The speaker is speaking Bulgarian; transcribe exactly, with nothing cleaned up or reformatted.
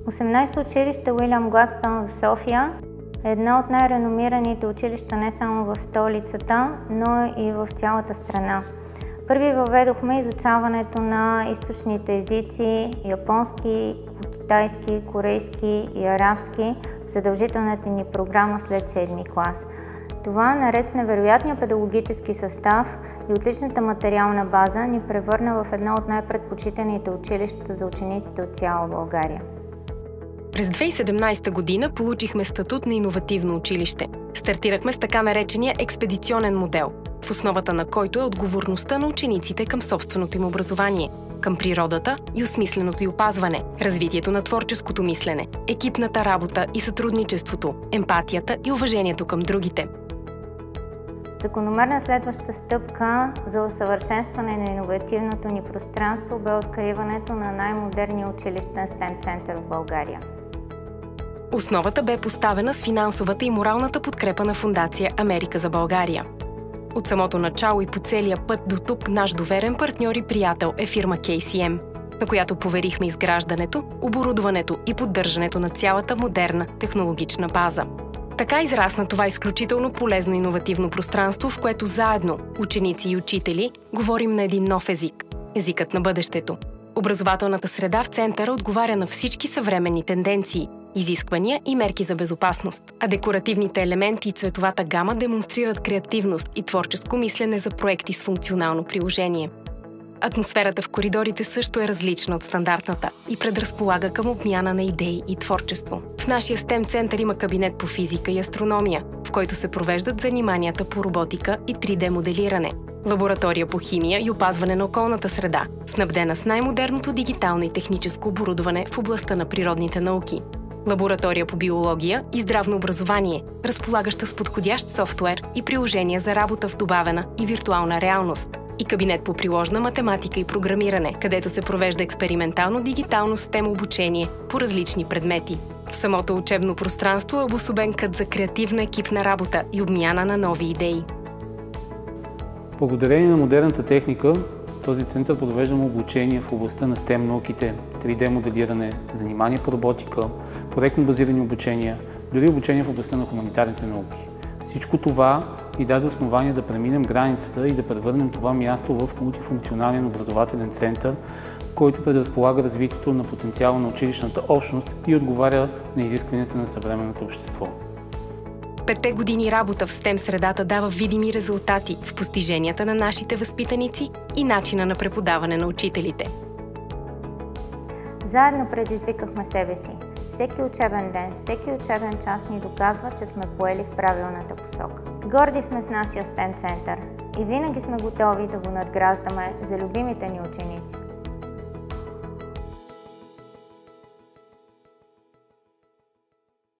осемнадесето училище Уилям Гладстоун в София е едно от най-реномираните училища не само в столицата, но и в цялата страна. Първи въведохме изучаването на източните езици – японски, китайски, корейски и арабски в задължителната ни програма след седми клас. Това, наред с невероятния педагогически състав и отличната материална база, ни превърна в едно от най-предпочитаните училища за учениците от цяла България. През две хиляди и седемнадесета година получихме статут на иновативно училище. Стартирахме с така наречения експедиционен модел, в основата на който е отговорността на учениците към собственото им образование, към природата и осмисленото й опазване, развитието на творческото мислене, екипната работа и сътрудничеството, емпатията и уважението към другите. Закономерна следваща стъпка за усъвършенстване на иновативното ни пространство бе откриването на най-модерния училищен стем център в България. Основата бе поставена с финансовата и моралната подкрепа на Фондация Америка за България. От самото начало и по целия път до тук наш доверен партньор и приятел е фирма Кей Си Ем, на която поверихме изграждането, оборудването и поддържането на цялата модерна технологична база. Така израсна това изключително полезно иновативно пространство, в което заедно, ученици и учители, говорим на един нов език – езикът на бъдещето. Образователната среда в центъра отговаря на всички съвременни тенденции, изисквания и мерки за безопасност, а декоративните елементи и цветовата гама демонстрират креативност и творческо мислене за проекти с функционално приложение. Атмосферата в коридорите също е различна от стандартната и предразполага към обмяна на идеи и творчество. В нашия стем център има кабинет по физика и астрономия, в който се провеждат заниманията по роботика и три Д моделиране, лаборатория по химия и опазване на околната среда, снабдена с най-модерното дигитално и техническо оборудване в областта на природните науки, лаборатория по биология и здравно образование, разполагаща с подходящ софтуер и приложения за работа в добавена и виртуална реалност, и кабинет по приложна математика и програмиране, където се провежда експериментално дигитално стем обучение по различни предмети. В самото учебно пространство е обособен кът за креативна екипна работа и обмяна на нови идеи. Благодарение на модерната техника, този център провеждаме обучение в областта на стем науките, три Д моделиране, занимания по роботика, проектно базирани обучения, дори обучение в областта на хуманитарните науки. Всичко това ни даде основание да преминем границата и да превърнем това място в мултифункционален образователен център, който предразполага развитието на потенциала на училищната общност и отговаря на изискванията на съвременното общество. Петте години работа в стем средата дава видими резултати в постиженията на нашите възпитаници и начина на преподаване на учителите. Заедно предизвикахме себе си. Всеки учебен ден, всеки учебен час ни доказва, че сме поели в правилната посока. Горди сме с нашия стем център и винаги сме готови да го надграждаме за любимите ни ученици.